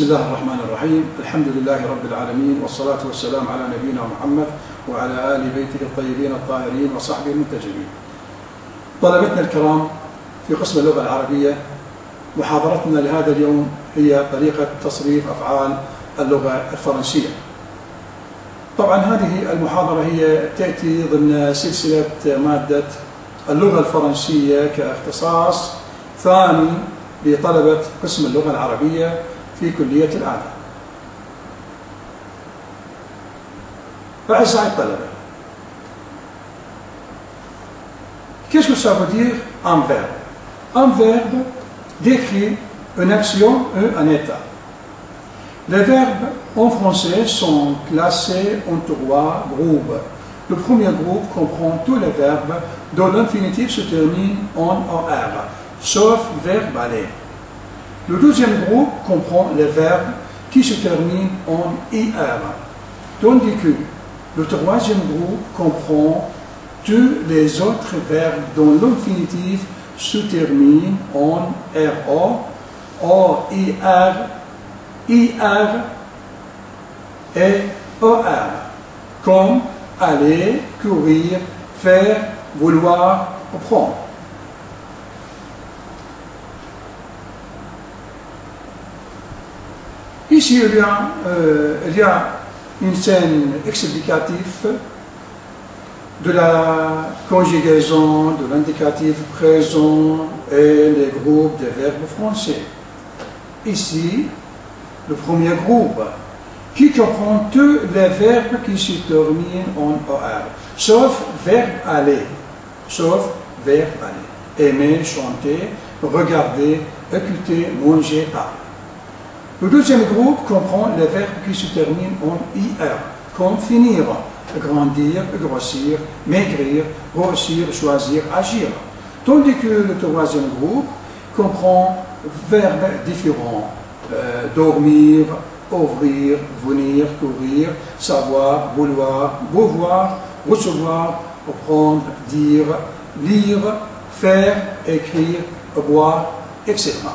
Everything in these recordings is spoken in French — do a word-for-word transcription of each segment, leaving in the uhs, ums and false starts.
بسم الله الرحمن الرحيم. الحمد لله رب العالمين، والصلاة والسلام على نبينا محمد وعلى آل بيته الطيبين الطاهرين وصحبه المنتجبين. طلبتنا الكرام، في قسم اللغة العربية محاضرتنا لهذا اليوم هي طريقة تصريف أفعال اللغة الفرنسية. طبعا هذه المحاضرة هي تأتي ضمن سلسلة مادة اللغة الفرنسية كاختصاص ثاني لطلبة قسم اللغة العربية في كلية الآداب. أعزائي الطلبة، qu'est-ce que ça veut dire un verbe? Un verbe décrit une action ou un état. Les verbes en français sont classés en trois groupes. Le premier groupe comprend tous les verbes dont l'infinitif se termine en O R, sauf verbe aller. Le deuxième groupe comprend les verbes qui se terminent en I R, tandis que le troisième groupe comprend tous les autres verbes dont l'infinitif se termine en R O, O I R, I R et O R, comme aller, courir, faire, vouloir, prendre. Ici, il y, a, euh, il y a une scène explicative de la conjugaison, de l'indicatif présent et les groupes des verbes français. Ici, le premier groupe qui comprend tous les verbes qui se terminent en O R, sauf verbe aller, sauf verbe aller. Aimer, chanter, regarder, écouter, manger, parler. Le deuxième groupe comprend les verbes qui se terminent en I R, comme finir, grandir, grossir, maigrir, grossir, choisir, agir. Tandis que le troisième groupe comprend verbes différents, euh, dormir, ouvrir, venir, courir, savoir, vouloir, beauvoir, recevoir, prendre, dire, lire, faire, écrire, boire, et cetera.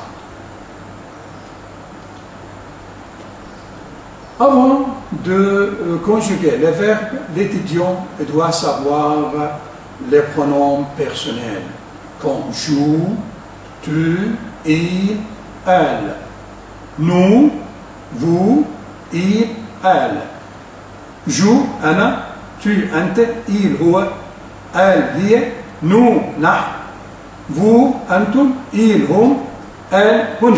Avant de euh, conjuguer les verbes, l'étudiant doit savoir les pronoms personnels, comme je, tu, il, elle, nous, vous, il, elle. Je, ana, tu, ante, il, huwa, elle, hiya, nous, nah, vous, antum, il, hum, elle, hun.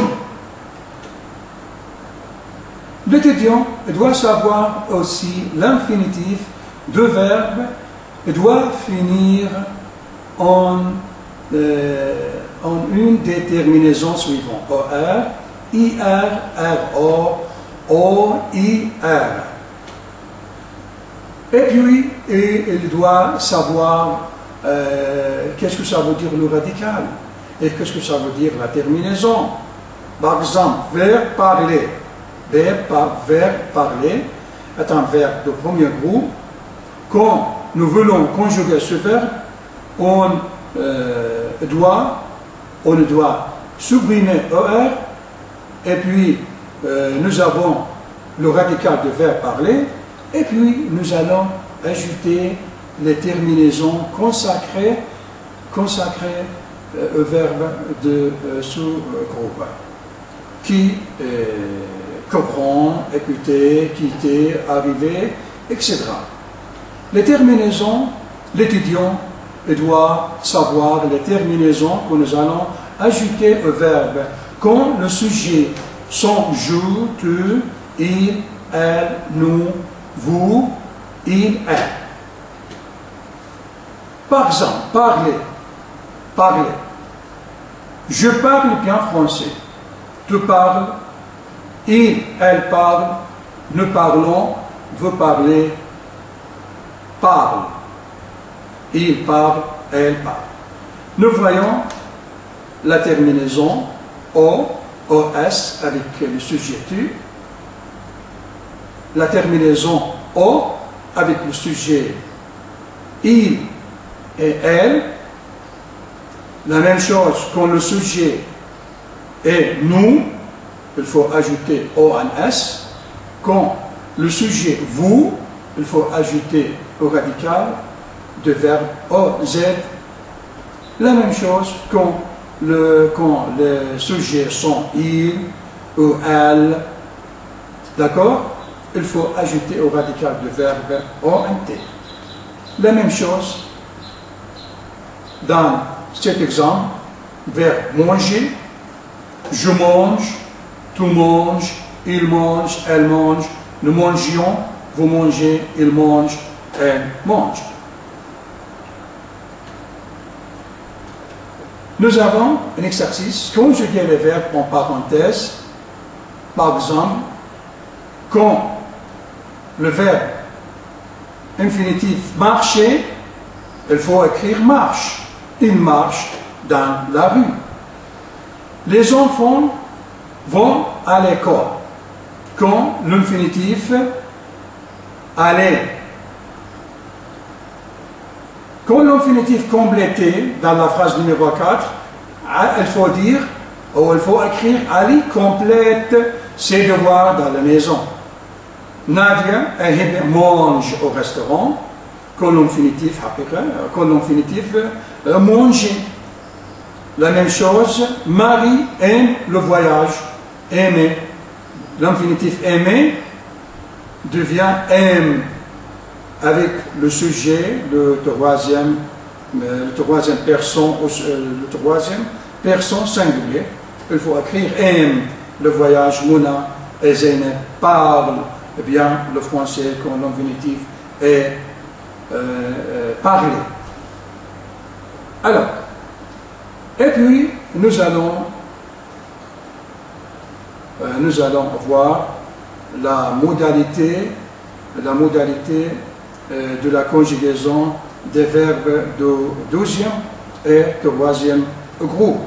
L'étudiant doit savoir aussi l'infinitif de verbes et doit finir en, euh, en une des terminaisons suivantes. O R, I R, R O, O I R. Et puis, et, il doit savoir euh, qu'est-ce que ça veut dire le radical et qu'est-ce que ça veut dire la terminaison. Par exemple, verbe parler. Verbe, par, verbe parler est un verbe de premier groupe. Quand nous voulons conjuguer ce verbe, on, euh, doit, on doit supprimer E R et puis euh, nous avons le radical de verbe parler et puis nous allons ajouter les terminaisons consacrées, consacrées euh, au verbe de euh, ce groupe qui euh, comprend, écouter, quitter, arriver, et cetera. Les terminaisons, l'étudiant doit savoir les terminaisons que nous allons ajouter au verbe quand le sujet sont je, tu, il, elle, nous, vous, il, elle. Par exemple, parler, parler. Je parle bien français. Tu parles. Il, elle parle, nous parlons, vous parlez, parle. Il parle, elle parle. Nous voyons la terminaison O, O S avec le sujet tu. La terminaison O avec le sujet il et elle. La même chose quand le sujet est nous. il faut ajouter O N S. Quand le sujet vous, il faut ajouter au radical de verbe O Z. La même chose quand, le, quand les sujets sont il ou elle. D'accord? Il faut ajouter au radical de verbe O N T. La même chose dans cet exemple, verbe manger, je mange, tu manges, il mange, elle mange, nous mangions, vous mangez, il mange, elle mange. Nous avons un exercice, conjuguer les verbes en parenthèse. Par exemple, quand le verbe infinitif marcher, il faut écrire marche. Il marche dans la rue. Les enfants vont à l'école. Quand l'infinitif aller. Quand l'infinitif complété dans la phrase numéro quatre, il faut dire, ou il faut écrire Ali complète ses devoirs dans la maison. Nadia et mange au restaurant. Quand l'infinitif quand l'infinitif manger. La même chose, Marie aime le voyage. Aimer. L'infinitif aimer devient aime avec le sujet, le troisième, le troisième personne, le troisième personne singulier. Il faut écrire aime le voyage. Mouna et Zeynep parlent bien le français quand l'infinitif est euh, euh, parlé. Alors, et puis nous allons euh, nous allons voir la modalité la modalité euh, de la conjugaison des verbes du deuxième et troisième groupe.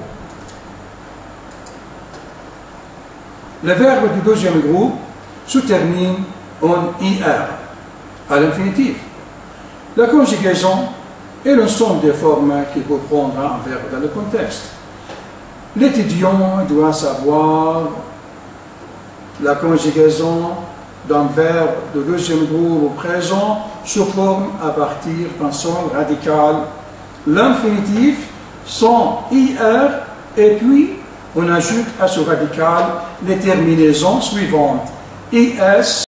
Les verbes du deuxième groupe se terminent en I R à l'infinitif. La conjugaison est l'ensemble des formes qu'il peut prendre un verbe dans le contexte. L'étudiant doit savoir la conjugaison d'un verbe de deuxième groupe au présent se forme à partir d'un son radical. L'infinitif, son I R, et puis on ajoute à ce radical les terminaisons suivantes. I S